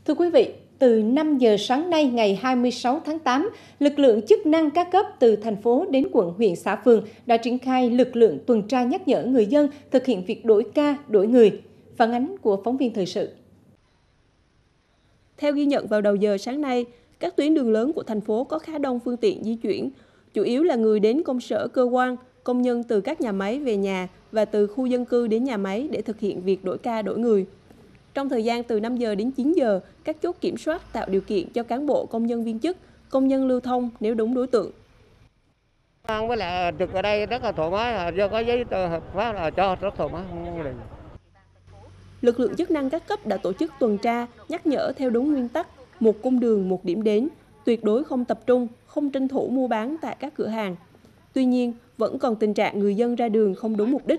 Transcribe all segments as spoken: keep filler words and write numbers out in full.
Thưa quý vị, từ năm giờ sáng nay ngày hai mươi sáu tháng tám, lực lượng chức năng các cấp từ thành phố đến quận, huyện, xã, phường đã triển khai lực lượng tuần tra nhắc nhở người dân thực hiện việc đổi ca, đổi người. Phản ánh của phóng viên thời sự. Theo ghi nhận vào đầu giờ sáng nay, các tuyến đường lớn của thành phố có khá đông phương tiện di chuyển, chủ yếu là người đến công sở cơ quan, công nhân từ các nhà máy về nhà và từ khu dân cư đến nhà máy để thực hiện việc đổi ca đổi người. Trong thời gian từ năm giờ đến chín giờ, các chốt kiểm soát tạo điều kiện cho cán bộ công nhân viên chức, công nhân lưu thông nếu đúng đối tượng. Với lại trực ở đây rất là thoải mái, do có giấy tờ hợp pháp là cho rất thoải mái. Lực lượng chức năng các cấp đã tổ chức tuần tra, nhắc nhở theo đúng nguyên tắc, một cung đường, một điểm đến, tuyệt đối không tập trung, không tranh thủ mua bán tại các cửa hàng. Tuy nhiên, vẫn còn tình trạng người dân ra đường không đúng mục đích.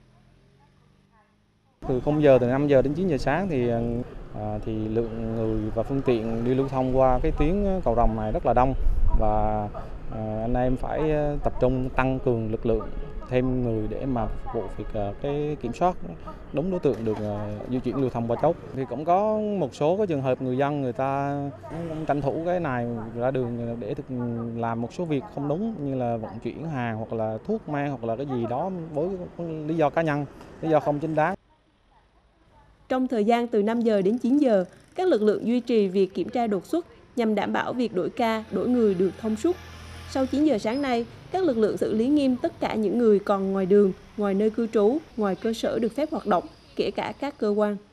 Từ không giờ từ năm giờ đến chín giờ sáng thì à, thì lượng người và phương tiện đi lưu thông qua cái tuyến cầu Rồng này rất là đông, và à, anh em phải tập trung tăng cường lực lượng thêm người để mà phục vụ việc à, cái kiểm soát đúng đối tượng được à, di chuyển lưu thông qua chốt. Thì cũng có một số cái trường hợp người dân người ta tranh thủ cái này ra đường để thực làm một số việc không đúng, như là vận chuyển hàng hoặc là thuốc men hoặc là cái gì đó với lý do cá nhân, lý do không chính đáng. Trong thời gian từ năm giờ đến chín giờ, các lực lượng duy trì việc kiểm tra đột xuất nhằm đảm bảo việc đổi ca, đổi người được thông suốt. Sau chín giờ sáng nay, các lực lượng xử lý nghiêm tất cả những người còn ngoài đường, ngoài nơi cư trú, ngoài cơ sở được phép hoạt động, kể cả các cơ quan.